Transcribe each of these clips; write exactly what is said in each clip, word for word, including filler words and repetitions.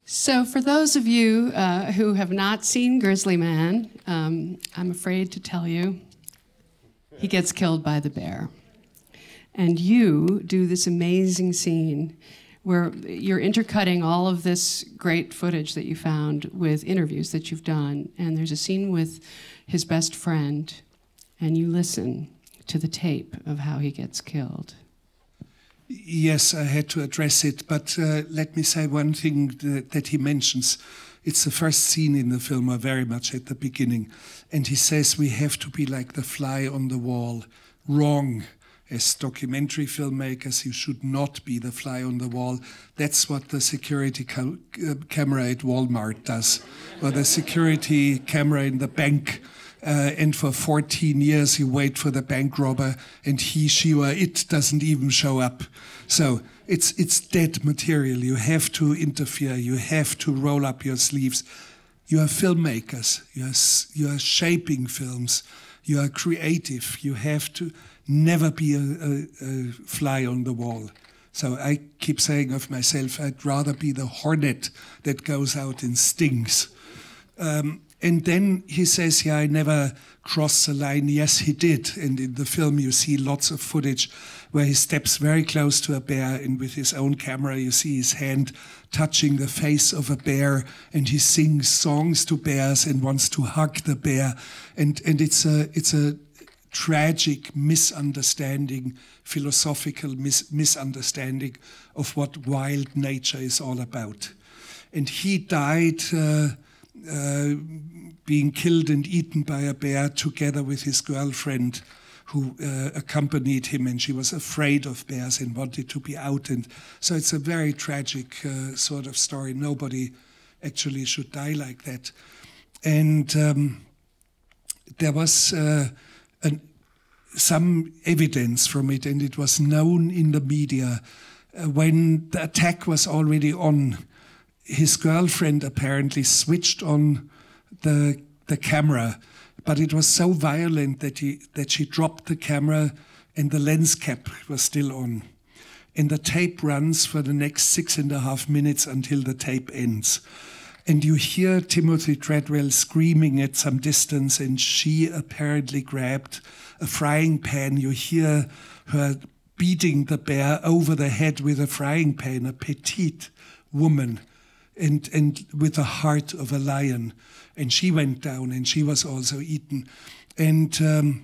So for those of you uh, who have not seen Grizzly Man, um, I'm afraid to tell you, he gets killed by the bear. And you do this amazing scene where you're intercutting all of this great footage that you found with interviews that you've done. And there's a scene with his best friend, and you listen to the tape of how he gets killed. Yes, I had to address it, but uh, let me say one thing that, that he mentions. It's the first scene in the film, or very much at the beginning. And he says we have to be like the fly on the wall. Wrong. As documentary filmmakers, you should not be the fly on the wall. That's what the security ca uh, camera at Walmart does, or the security camera in the bank. Uh, and for fourteen years, you wait for the bank robber, and he, she, or it doesn't even show up. So it's it's dead material. You have to interfere. You have to roll up your sleeves. You are filmmakers. You are you are shaping films. You are creative. You have to never be a, a, a fly on the wall. So I keep saying of myself, I'd rather be the hornet that goes out and stings. Um, And then he says, yeah, I never crossed the line. Yes, he did. And in the film, you see lots of footage where he steps very close to a bear, and with his own camera, you see his hand touching the face of a bear, and he sings songs to bears and wants to hug the bear. And, and it's a, it's a tragic misunderstanding, philosophical mis misunderstanding of what wild nature is all about. And he died uh, Uh, being killed and eaten by a bear together with his girlfriend who uh, accompanied him, and she was afraid of bears and wanted to be out. And so it's a very tragic uh, sort of story. Nobody actually should die like that. And um, there was uh, an, some evidence from it, and it was known in the media uh, when the attack was already on. His girlfriend apparently switched on the the camera, but it was so violent that he that she dropped the camera, and the lens cap was still on. And the tape runs for the next six and a half minutes until the tape ends. And you hear Timothy Treadwell screaming at some distance, and she apparently grabbed a frying pan. You hear her beating the bear over the head with a frying pan, a petite woman. And, and with the heart of a lion. And she went down, and she was also eaten. And um,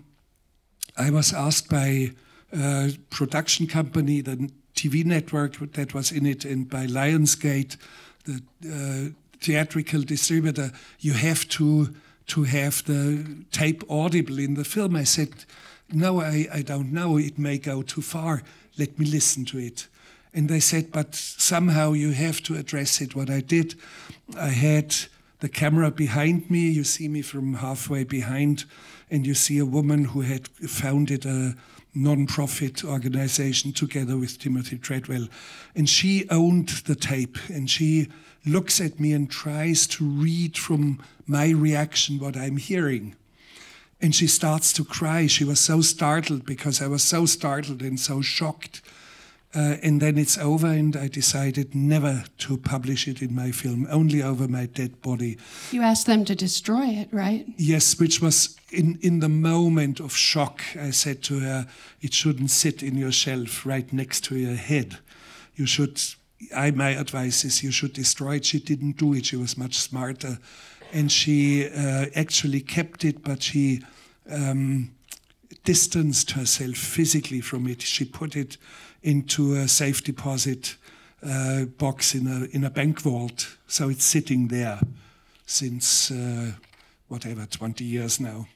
I was asked by a production company, the T V network that was in it, and by Lionsgate, the uh, theatrical distributor, you have to, to have the tape audible in the film. I said, no, I, I don't know. It may go too far. Let me listen to it. And they said, but somehow you have to address it. What I did, I had the camera behind me. You see me from halfway behind, and you see a woman who had founded a non-profit organization together with Timothy Treadwell. And she owned the tape, and she looks at me and tries to read from my reaction what I'm hearing. And she starts to cry. She was so startled because I was so startled and so shocked. Uh, and then it's over, and I decided never to publish it in my film, only over my dead body. You asked them to destroy it, right? Yes, which was in, in the moment of shock. I said to her, it shouldn't sit in your shelf right next to your head. You should, I, my advice is you should destroy it. She didn't do it. She was much smarter. And she uh, actually kept it, but she um, distanced herself physically from it. She put it into a safe deposit uh, box in a in a bank vault, so it's sitting there since uh, whatever twenty years now.